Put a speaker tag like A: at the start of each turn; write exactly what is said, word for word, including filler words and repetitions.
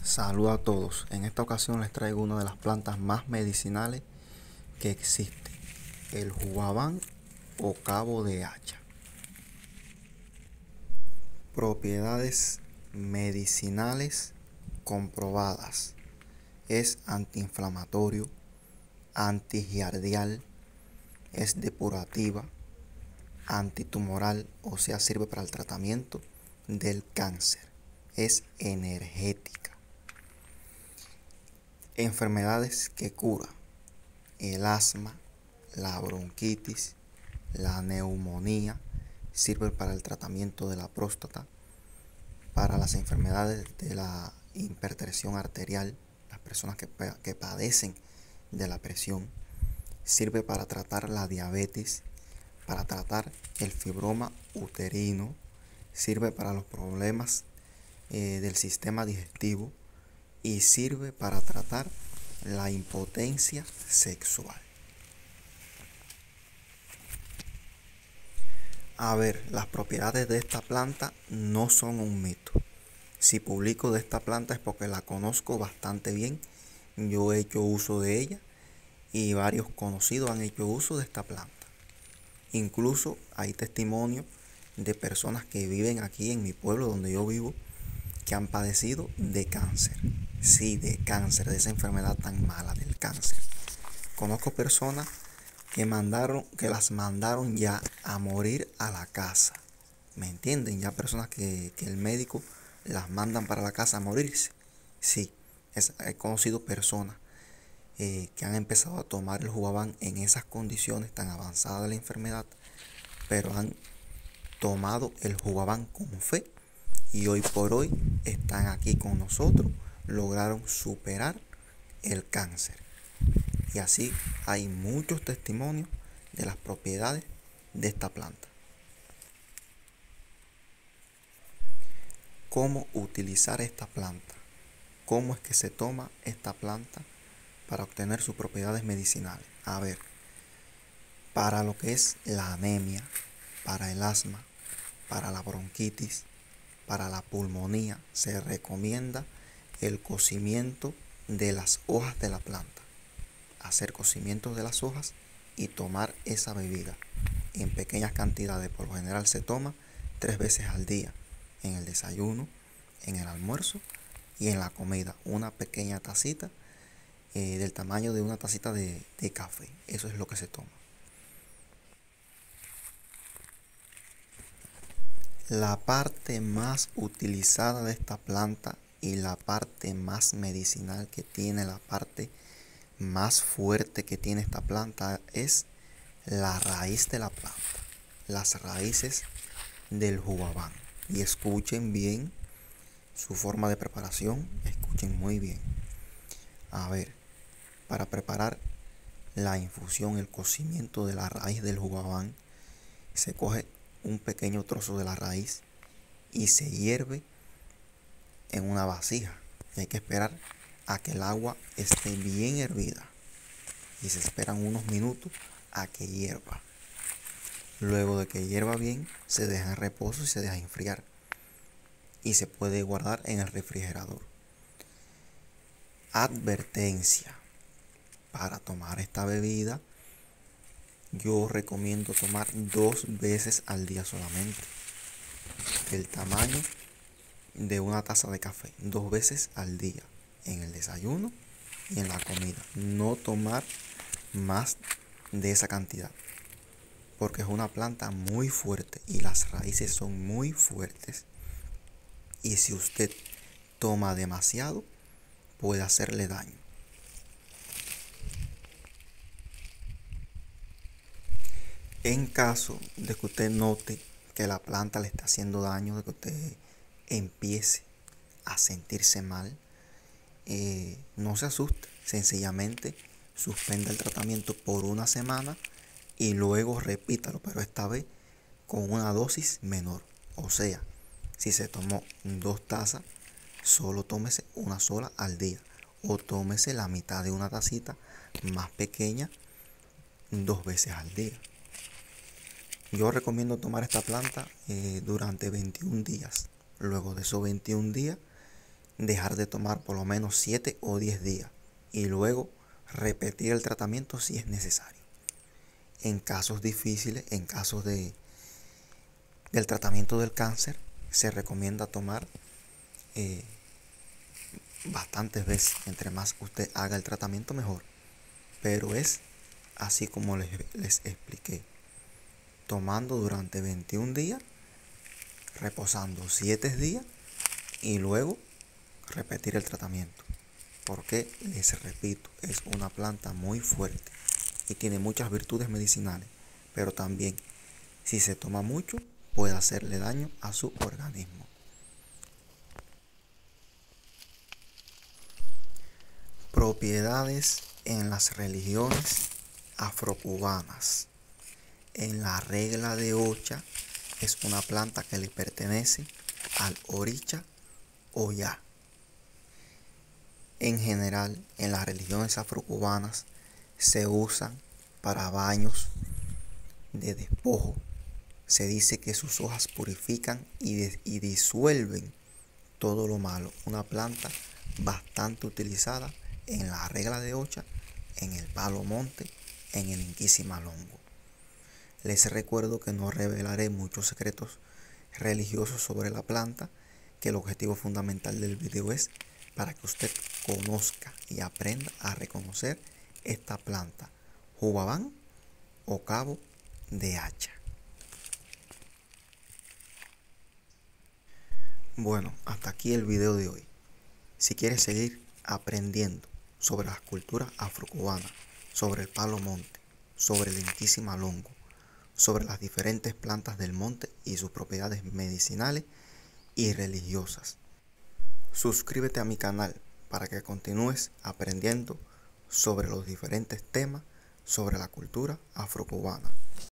A: Saludos a todos. En esta ocasión les traigo una de las plantas más medicinales que existe, el jugabán o cabo de hacha. Propiedades medicinales comprobadas. Es antiinflamatorio, antigiardial, es depurativa, antitumoral, o sea, sirve para el tratamiento del cáncer. Es energética. Enfermedades que cura: el asma, la bronquitis, la neumonía, sirve para el tratamiento de la próstata, para las enfermedades de la hipertensión arterial, las personas que, que padecen de la presión, sirve para tratar la diabetes, para tratar el fibroma uterino, sirve para los problemas eh, del sistema digestivo y sirve para tratar la impotencia sexual. A ver, las propiedades de esta planta no son un mito. Si publico de esta planta es porque la conozco bastante bien. Yo he hecho uso de ella y varios conocidos han hecho uso de esta planta. Incluso hay testimonios de personas que viven aquí en mi pueblo donde yo vivo, que han padecido de cáncer. Sí, de cáncer, de esa enfermedad tan mala del cáncer. Conozco personas que mandaron, que las mandaron ya a morir a la casa. ¿Me entienden? Ya personas que, que el médico las mandan para la casa a morirse. Sí, es, he conocido personas eh, que han empezado a tomar el jugabán en esas condiciones tan avanzadas de la enfermedad, pero han tomado el jugabán con fe y hoy por hoy están aquí con nosotros, lograron superar el cáncer. Y así hay muchos testimonios de las propiedades de esta planta. ¿Cómo utilizar esta planta? ¿Cómo es que se toma esta planta para obtener sus propiedades medicinales? A ver, para lo que es la anemia, para el asma, para la bronquitis, para la pulmonía, se recomienda el cocimiento de las hojas de la planta. Hacer cocimientos de las hojas y tomar esa bebida en pequeñas cantidades. Por lo general se toma tres veces al día, en el desayuno, en el almuerzo y en la comida. Una pequeña tacita eh, del tamaño de una tacita de, de café. Eso es lo que se toma. La parte más utilizada de esta planta y la parte más medicinal que tiene, la parte más fuerte que tiene esta planta, es la raíz de la planta, las raíces del jugabán. Y escuchen bien su forma de preparación, escuchen muy bien. A ver, para preparar la infusión, el cocimiento de la raíz del jugabán, se coge un pequeño trozo de la raíz y se hierve en una vasija. Y hay que esperar a que el agua esté bien hervida y se esperan unos minutos a que hierva. Luego de que hierva bien, se deja en reposo y se deja enfriar y se puede guardar en el refrigerador. Advertencia: para tomar esta bebida yo recomiendo tomar dos veces al día solamente, del tamaño de una taza de café, dos veces al día, en el desayuno y en la comida. No tomar más de esa cantidad, porque es una planta muy fuerte y las raíces son muy fuertes, y si usted toma demasiado puede hacerle daño. En caso de que usted note que la planta le está haciendo daño, de que usted empiece a sentirse mal, eh, no se asuste, sencillamente suspenda el tratamiento por una semana y luego repítalo, pero esta vez con una dosis menor. O sea, si se tomó dos tazas, solo tómese una sola al día, o tómese la mitad de una tacita más pequeña dos veces al día. Yo recomiendo tomar esta planta eh, durante veintiún días. Luego de esos veintiún días, dejar de tomar por lo menos siete o diez días y luego repetir el tratamiento si es necesario. En casos difíciles, en casos de, del tratamiento del cáncer, se recomienda tomar eh, bastantes veces. Entre más usted haga el tratamiento, mejor. Pero es así como les, les expliqué. Tomando durante veintiún días, reposando siete días y luego repetir el tratamiento. Porque, les repito, es una planta muy fuerte y tiene muchas virtudes medicinales. Pero también, si se toma mucho, puede hacerle daño a su organismo. Propiedades en las religiones afrocubanas. En la regla de Ocha es una planta que le pertenece al Oricha Oya. En general, en las religiones afrocubanas se usan para baños de despojo. Se dice que sus hojas purifican y, de, y disuelven todo lo malo. Una planta bastante utilizada en la regla de Ocha, en el palo monte, en el Inquisimalongo. Les recuerdo que no revelaré muchos secretos religiosos sobre la planta, que el objetivo fundamental del video es para que usted conozca y aprenda a reconocer esta planta, Jubabán o cabo de hacha. Bueno, hasta aquí el video de hoy. Si quieres seguir aprendiendo sobre las culturas afrocubanas, sobre el palo monte, sobre el Inquisimalongo, sobre las diferentes plantas del monte y sus propiedades medicinales y religiosas, suscríbete a mi canal para que continúes aprendiendo sobre los diferentes temas sobre la cultura afrocubana.